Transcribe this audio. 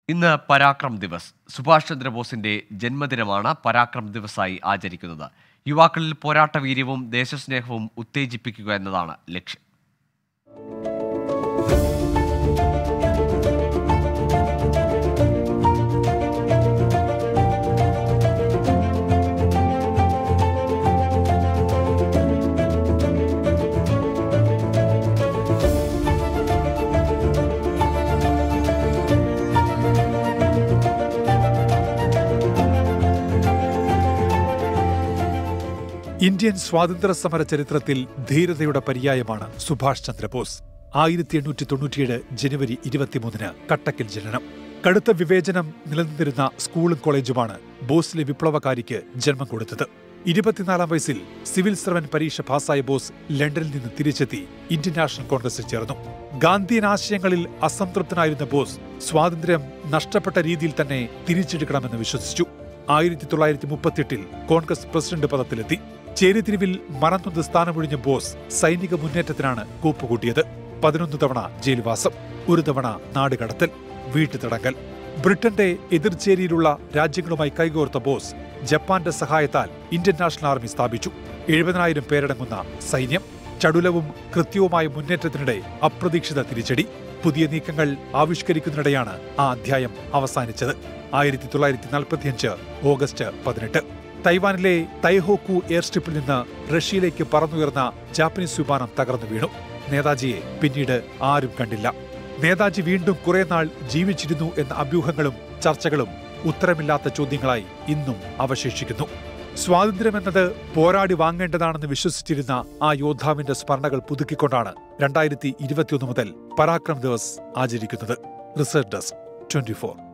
ഇന്ന് പരാക്രം ദിവസ്. സുഭാഷ് ചന്ദ്രബോസിന്റെ ജന്മദിനമാണ് പരാക്രം ദിവസായി ആചരിക്കുന്നത്. യുവാക്കളിൽ പോരാട്ടവീര്യവും ദേശസ്നേഹവും ഉത്തേജിപ്പിക്കുക എന്നതാണ് ലക്ഷ്യം. ഇന്ത്യൻ സ്വാതന്ത്ര്യ സമര ചരിത്രത്തിൽ ധീരതയുടെ പര്യായമാണ് സുഭാഷ് ചന്ദ്രബോസ്. 1897 ജനുവരി 23 കട്ടക്കിൽ ജനനം. കടുത്ത വിവേചനം നിലനിന്നിരുന്ന സ്കൂളും കോളേജുമാണ് ബോസിലെ വിപ്ലവകാരിക്ക് ജന്മം കൊടുത്തത്. 24-ാം വയസ്സിൽ സിവിൽ സർവന്റ് പരീക്ഷ പാസായ ബോസ് ലണ്ടനിൽ നിന്ന് തിരിച്ചെത്തി ഇന്ത്യൻ നാഷണൽ കോൺഗ്രസിൽ ചേർന്നു. ഗാന്ധിയൻ ആശയങ്ങളിൽ അസംതൃപ്തനായിരുന്ന ബോസ് സ്വാതന്ത്ര്യം നഷ്ടപ്പെട്ട രീതിയിൽ തന്നെ തിരിച്ചെടുക്കണമെന്ന് വിശ്വസിച്ചു. 1938 കോൺഗ്രസ് പ്രസിഡന്റ് പദത്തിലെത്തി. ചേരിതിരിവിൽ മറന്നൊന്ന് സ്ഥാനമൊഴിഞ്ഞ ബോസ് സൈനിക മുന്നേറ്റത്തിനാണ് കൂപ്പുകൂട്ടിയത്. 11 തവണ ജയിൽവാസം, 1 തവണ നാടുകടത്തൽ, വീട്ടുതടങ്കൽ. ബ്രിട്ടന്റെ എതിർചേരിയിലുള്ള രാജ്യങ്ങളുമായി കൈകോർത്ത ബോസ് ജപ്പാന്റെ സഹായത്താൽ ഇന്ത്യൻ നാഷണൽ ആർമി സ്ഥാപിച്ചു. 70,000 പേരടങ്ങുന്ന സൈന്യം. ചടുലവും കൃത്യവുമായ മുന്നേറ്റത്തിനിടെ അപ്രതീക്ഷിത തിരിച്ചടി. പുതിയ നീക്കങ്ങൾ ആവിഷ്കരിക്കുന്നതിനിടെയാണ് ആ അധ്യായം അവസാനിച്ചത്. 1945 ഓഗസ്റ്റ് 18 തൈവാനിലെ തൈഹോക്കു എയർ സ്ട്രിപ്പിൽ നിന്ന് റഷ്യയിലേക്ക് പറന്നുയർന്ന ജാപ്പനീസ് വിമാനം തകർന്നു വീണു. നേതാജിയെ പിന്നീട് ആരും കണ്ടില്ല. നേതാജി വീണ്ടും കുറെ നാൾ ജീവിച്ചിരുന്നു എന്ന അഭ്യൂഹങ്ങളും ചർച്ചകളും ഉത്തരമില്ലാത്ത ചോദ്യങ്ങളായി ഇന്നും അവശേഷിക്കുന്നു. സ്വാതന്ത്ര്യമെന്നത് പോരാടി വാങ്ങേണ്ടതാണെന്ന് വിശ്വസിച്ചിരുന്ന ആ യോദ്ധാവിന്റെ സ്മരണകൾ പുതുക്കിക്കൊണ്ടാണ് 2021 മുതൽ പരാക്രം ദിവസ് ആചരിക്കുന്നത്. Research desk 24.